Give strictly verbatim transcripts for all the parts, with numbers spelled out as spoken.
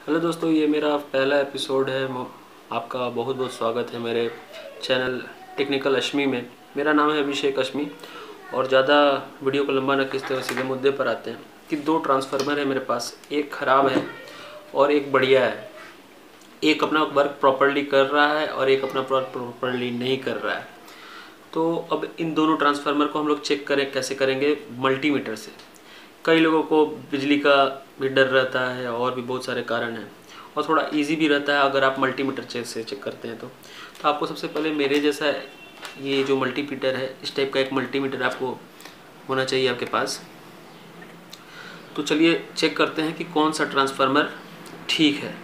Hello दोस्तों, ये मेरा पहला एपिसोड है। आपका बहुत बहुत स्वागत है मेरे चैनल टेक्निकल अश्मी में। मेरा नाम है अभिषेक अश्मी और ज़्यादा वीडियो को लंबा न खींचते हुए सीधे मुद्दे पर आते हैं कि दो ट्रांसफार्मर है मेरे पास, एक ख़राब है और एक बढ़िया है। एक अपना वर्क प्रॉपरली कर रहा है और एक अपना वर्क प्रॉपरली नहीं कर रहा है। तो अब इन दोनों ट्रांसफार्मर को हम लोग चेक करें, कैसे करेंगे? मल्टीमीटर से। कई लोगों को बिजली का भी डर रहता है और भी बहुत सारे कारण हैं, और थोड़ा इजी भी रहता है अगर आप मल्टीमीटर चेक से चेक करते हैं तो तो आपको सबसे पहले मेरे जैसा ये जो मल्टीमीटर है, इस टाइप का एक मल्टीमीटर आपको होना चाहिए आपके पास। तो चलिए चेक करते हैं कि कौन सा ट्रांसफार्मर ठीक है।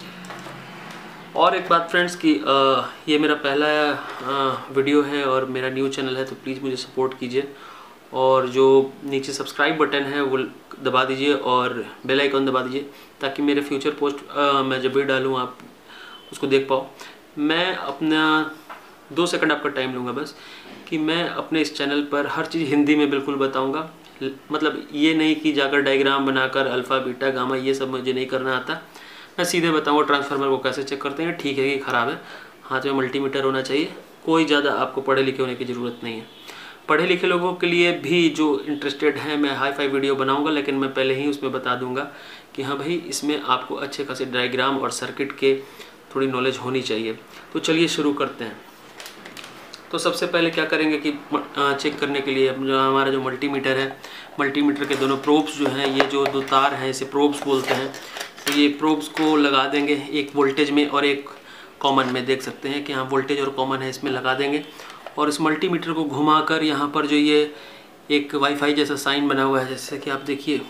और एक बात फ्रेंड्स कि आ, ये मेरा पहला आ, वीडियो है और मेरा न्यू चैनल है, तो प्लीज़ मुझे सपोर्ट कीजिए और जो नीचे सब्सक्राइब बटन है वो दबा दीजिए और बेल आइकन दबा दीजिए ताकि मेरे फ्यूचर पोस्ट आ, मैं जब भी डालूँ आप उसको देख पाओ। मैं अपना दो सेकंड आपका टाइम लूँगा बस, कि मैं अपने इस चैनल पर हर चीज़ हिंदी में बिल्कुल बताऊँगा। मतलब ये नहीं कि जाकर डायग्राम बनाकर अल्फ़ा बीटा गामा ये सब मुझे नहीं करना आता। मैं सीधे बताऊँगा ट्रांसफार्मर को कैसे चेक करते हैं, ठीक है कि ख़राब है। हाथ में मल्टीमीटर होना चाहिए। कोई ज़्यादा आपको पढ़े लिखे होने की ज़रूरत नहीं है। पढ़े लिखे लोगों के लिए भी जो इंटरेस्टेड हैं, मैं हाई फाई वीडियो बनाऊंगा, लेकिन मैं पहले ही उसमें बता दूंगा कि हाँ भाई, इसमें आपको अच्छे खासे डायग्राम और सर्किट के थोड़ी नॉलेज होनी चाहिए। तो चलिए शुरू करते हैं। तो सबसे पहले क्या करेंगे कि चेक करने के लिए जो हमारा जो मल्टीमीटर है, मल्टीमीटर के दोनों प्रोब्स जो हैं, ये जो दो तार हैं इसे प्रोब्स बोलते हैं। तो ये प्रोब्स को लगा देंगे, एक वोल्टेज में और एक कॉमन में। देख सकते हैं कि हाँ वोल्टेज और कॉमन है, इसमें लगा देंगे। और इस मल्टीमीटर को घुमाकर यहाँ पर जो ये एक वाईफाई जैसा साइन बना हुआ है, जैसे कि आप देखिए,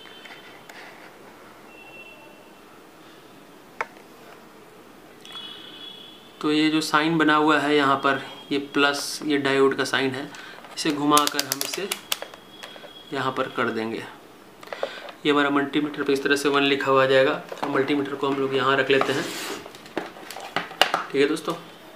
तो ये जो साइन बना हुआ है यहाँ पर, ये प्लस, ये डायोड का साइन है। इसे घुमाकर हम इसे यहाँ पर कर देंगे। ये हमारा मल्टीमीटर पे इस तरह से वन लिखा हुआ आ जाएगा। तो मल्टीमीटर को हम लोग यहाँ रख लेते हैं। ठीक है दोस्तों,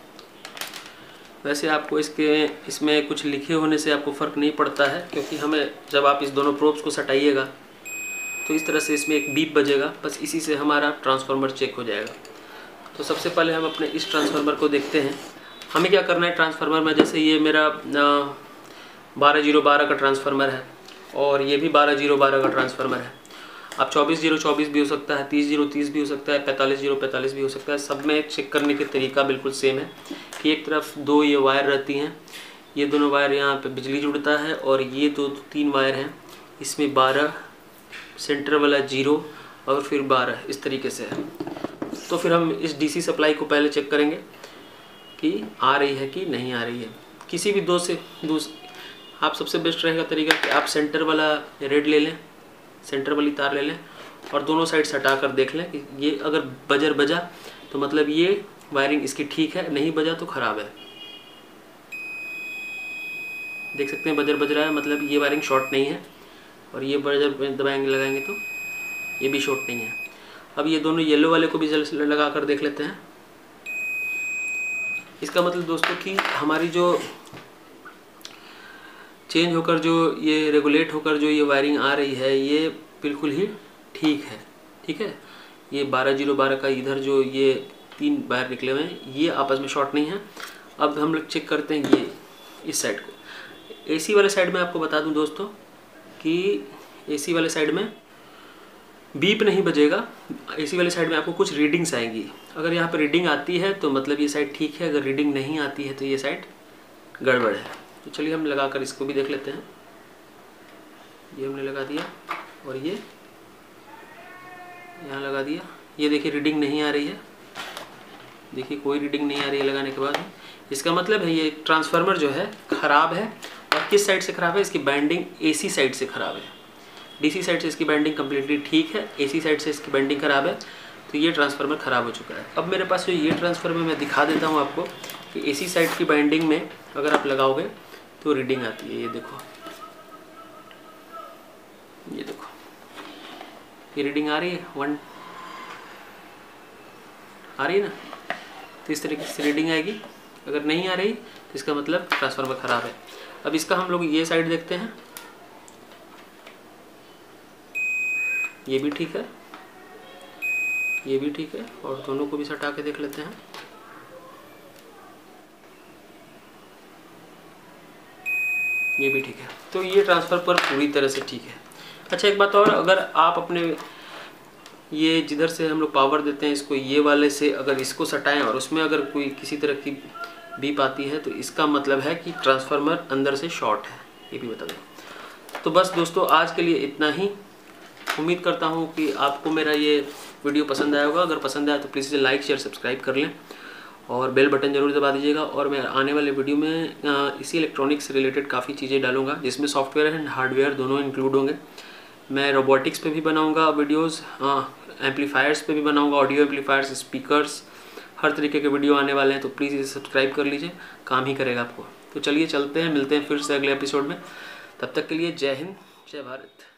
वैसे आपको इसके इसमें कुछ लिखे होने से आपको फ़र्क नहीं पड़ता है, क्योंकि हमें जब आप इस दोनों प्रोब्स को सटाइएगा तो इस तरह से इसमें एक बीप बजेगा, बस इसी से हमारा ट्रांसफार्मर चेक हो जाएगा। तो सबसे पहले हम अपने इस ट्रांसफार्मर को देखते हैं। हमें क्या करना है ट्रांसफार्मर में, जैसे ये मेरा बारह जीरो बारह का ट्रांसफार्मर है और ये भी बारह जीरो बारह का ट्रांसफार्मर है। अब चौबीस जीरो चौबीस भी हो सकता है, तीस जीरो तीस भी हो सकता है, पैंतालीस जीरो पैंतालीस भी हो सकता है। सब में चेक करने के तरीका बिल्कुल सेम है कि एक तरफ दो ये वायर रहती हैं, ये दोनों वायर यहाँ पे बिजली जुड़ता है, और ये दो तीन वायर हैं, इसमें बारह, सेंटर वाला जीरो और फिर बारह, इस तरीके से है। तो फिर हम इस डीसी सप्लाई को पहले चेक करेंगे कि आ रही है कि नहीं आ रही है। किसी भी दो से दो, आप सबसे बेस्ट रहेगा तरीका कि आप सेंटर वाला रेड ले लें, सेंटर वाली तार ले लें और दोनों साइड हटा कर देख लें कि ये अगर बजर बजा तो मतलब ये वायरिंग इसकी ठीक है, नहीं बजा तो ख़राब है। देख सकते हैं बजर बज रहा है, मतलब ये वायरिंग शॉर्ट नहीं है, और ये बजर दबाएंगे लगाएंगे तो ये भी शॉर्ट नहीं है। अब ये दोनों येलो वाले को भी लगा कर देख लेते हैं। इसका मतलब दोस्तों कि हमारी जो चेंज होकर जो ये रेगुलेट होकर जो ये वायरिंग आ रही है, ये बिल्कुल ही ठीक है। ठीक है, ये बारह जीरो बारह का इधर जो ये तीन वायर निकले हुए हैं, ये आपस में शॉर्ट नहीं है। अब हम लोग चेक करते हैं ये इस साइड को। एसी वाले साइड में आपको बता दूं दोस्तों कि एसी वाले साइड में बीप नहीं बजेगा। एसी वाले साइड में आपको कुछ रीडिंग्स आएंगी। अगर यहाँ पर रीडिंग आती है तो मतलब ये साइड ठीक है, अगर रीडिंग नहीं आती है तो ये साइड गड़बड़ है। तो चलिए हम लगाकर इसको भी देख लेते हैं। ये हमने लगा दिया और ये यहाँ लगा दिया। ये देखिए रीडिंग नहीं आ रही है, देखिए कोई रीडिंग नहीं आ रही है लगाने के बाद। इसका मतलब है ये ट्रांसफार्मर जो है ख़राब है। और किस साइड से ख़राब है? इसकी बाइंडिंग एसी साइड से ख़राब है। डीसी साइड से इसकी बाइंडिंग कम्प्लीटली ठीक है, एसी साइड से इसकी बाइंडिंग ख़राब है। तो ये ट्रांसफार्मर ख़राब हो चुका है। अब मेरे पास जो ये ट्रांसफार्मर मैं दिखा देता हूँ आपको कि एसी साइड की बाइंडिंग में अगर आप लगाओगे तो रीडिंग आती है। ये देखो, ये देखो, ये रीडिंग आ रही है, वन आ रही है ना। तो इस तरीके से रीडिंग आएगी। अगर नहीं आ रही तो इसका मतलब ट्रांसफार्मर ख़राब है। अब इसका हम लोग ये साइड देखते हैं, ये भी ठीक है, ये भी ठीक है, और दोनों को भी सटा के देख लेते हैं। ये भी ठीक है। तो ये ट्रांसफ़र पर पूरी तरह से ठीक है। अच्छा एक बात और, अगर आप अपने ये जिधर से हम लोग पावर देते हैं इसको, ये वाले से अगर इसको सटाएं और उसमें अगर कोई किसी तरह की बीप आती है तो इसका मतलब है कि ट्रांसफार्मर अंदर से शॉर्ट है, ये भी बता दें। तो बस दोस्तों आज के लिए इतना ही। उम्मीद करता हूँ कि आपको मेरा ये वीडियो पसंद आया होगा। अगर पसंद आया तो प्लीज़ इसे लाइक शेयर सब्सक्राइब कर लें और बेल बटन ज़रूर दबा दीजिएगा। और मैं आने वाले वीडियो में इसी इलेक्ट्रॉनिक्स से रिलेटेड काफ़ी चीज़ें डालूंगा, जिसमें सॉफ्टवेयर एंड हार्डवेयर दोनों इंक्लूड होंगे। मैं रोबोटिक्स पे भी बनाऊंगा वीडियोस, एम्पलीफायर्स पे भी बनाऊंगा, ऑडियो एम्पलीफायर्स, स्पीकर्स, हर तरीके के वीडियो आने वाले हैं। तो प्लीज़ इसे सब्सक्राइब कर लीजिए, काम ही करेगा आपको। तो चलिए चलते हैं, मिलते हैं फिर से अगले एपिसोड में। तब तक के लिए जय हिंद, जय भारत।